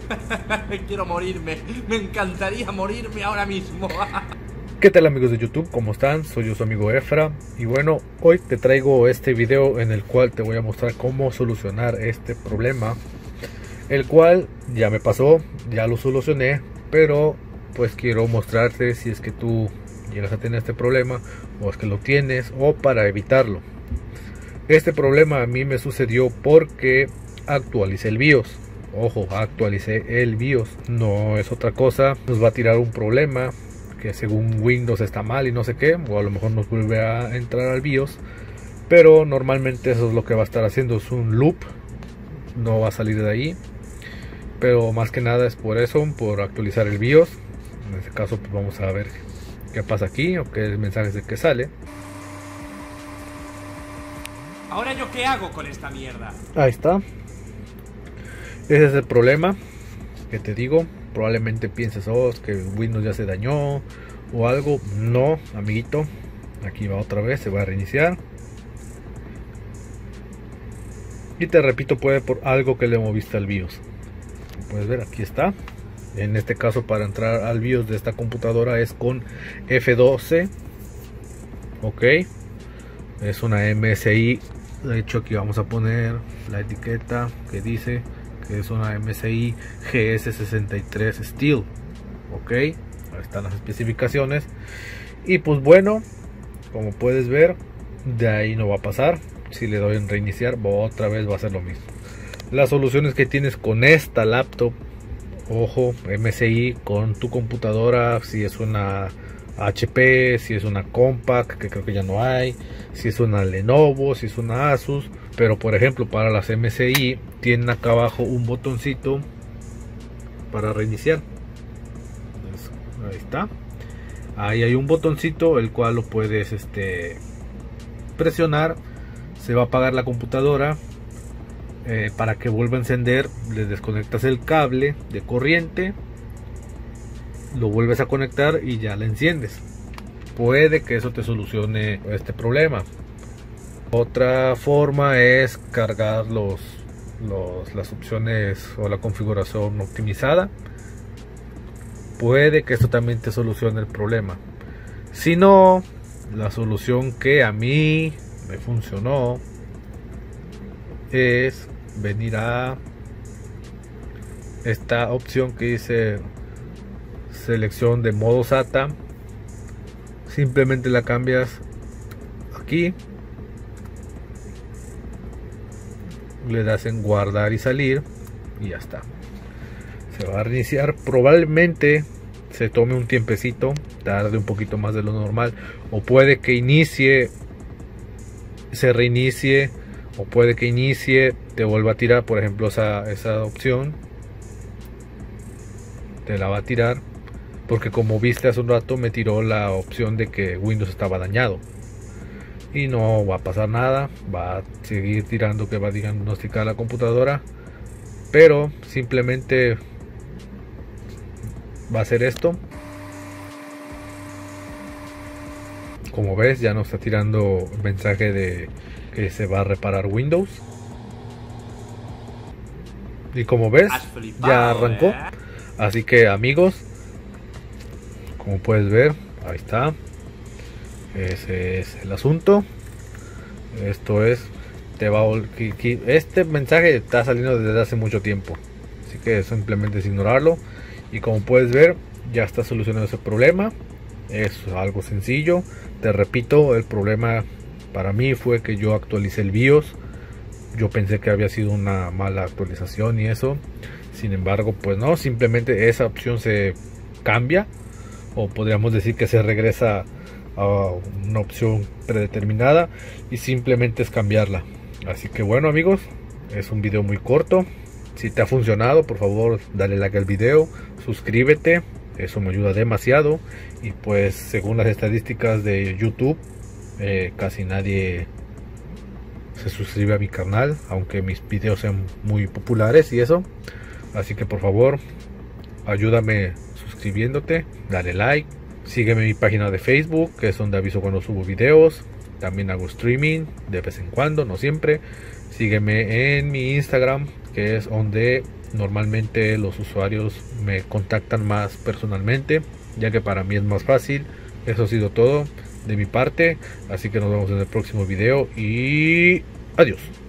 Quiero morirme. Me encantaría morirme ahora mismo. ¿Qué tal amigos de YouTube? ¿Cómo están? Soy yo su amigo Efra. Y bueno, hoy te traigo este video en el cual te voy a mostrar cómo solucionar este problema. El cual ya me pasó, ya lo solucioné. Pero pues quiero mostrarte si es que tú llegas a tener este problema, o es que lo tienes, o para evitarlo. Este problema a mí me sucedió porque actualicé el BIOS. Ojo, actualicé el BIOS, no es otra cosa. Nos va a tirar un problema que según Windows está mal y no sé qué, o a lo mejor nos vuelve a entrar al BIOS, pero normalmente eso es lo que va a estar haciendo, es un loop, no va a salir de ahí. Pero más que nada es por eso, por actualizar el BIOS. En este caso pues vamos a ver qué pasa aquí, o qué mensajes de que sale. ¿Ahora yo qué hago con esta mierda? Ahí está. Ese es el problema que te digo. Probablemente pienses, oh, es que Windows ya se dañó o algo. No, amiguito. Aquí va otra vez, se va a reiniciar. Y te repito, puede por algo que le moviste al BIOS. Puedes ver, aquí está. En este caso, para entrar al BIOS de esta computadora es con F12. Ok. Es una MSI. De hecho, aquí vamos a poner la etiqueta que dice que es una MSI GS63 Steel. Ok, ahí están las especificaciones. Y pues bueno, como puedes ver, de ahí no va a pasar. Si le doy en reiniciar, otra vez va a ser lo mismo. Las soluciones que tienes con esta laptop, ojo, MSI, con tu computadora, si es una HP, si es una Compaq, que creo que ya no hay, si es una Lenovo, si es una Asus. Pero por ejemplo, para las MSI tienen acá abajo un botoncito para reiniciar. Ahí está, ahí hay un botoncito el cual lo puedes presionar. Se va a apagar la computadora. Para que vuelva a encender, le desconectas el cable de corriente, lo vuelves a conectar y ya la enciendes. Puede que eso te solucione este problema. Otra forma es cargar las opciones o la configuración optimizada. Puede que esto también te solucione el problema. Si no, la solución que a mí me funcionó es venir a esta opción que dice selección de modo SATA. Simplemente la cambias aquí, le das en guardar y salir y ya está. Se va a reiniciar. Probablemente se tome un tiempecito, tarde un poquito más de lo normal, o puede que inicie, se reinicie, o puede que inicie, te vuelva a tirar. Por ejemplo, esa opción te la va a tirar, porque como viste hace un rato me tiró la opción de que Windows estaba dañado. Y no va a pasar nada, va a seguir tirando que va a diagnosticar la computadora, pero simplemente va a hacer esto. Como ves, ya no está tirando mensaje de que se va a reparar Windows. Y como ves, ya arrancó. Así que amigos, como puedes ver, ahí está. Ese es el asunto. Esto es, este mensaje está saliendo desde hace mucho tiempo, así que simplemente es ignorarlo. Y como puedes ver, ya está solucionado ese problema. Es algo sencillo. Te repito, el problema para mí fue que yo actualicé el BIOS. Yo pensé que había sido una mala actualización y eso. Sin embargo, pues no, simplemente esa opción se cambia, o podríamos decir que se regresa a una opción predeterminada y simplemente es cambiarla. Así que bueno amigos, es un video muy corto. Si te ha funcionado, por favor dale like al video, suscríbete, eso me ayuda demasiado. Y pues según las estadísticas de YouTube, casi nadie se suscribe a mi canal, aunque mis videos sean muy populares y eso. Así que por favor ayúdame suscribiéndote, dale like, sígueme en mi página de Facebook, que es donde aviso cuando subo videos. También hago streaming de vez en cuando, no siempre. Sígueme en mi Instagram, que es donde Normalmente los usuarios me contactan más personalmente, ya que para mí es más fácil. Eso ha sido todo de mi parte, así que nos vemos en el próximo video y adiós.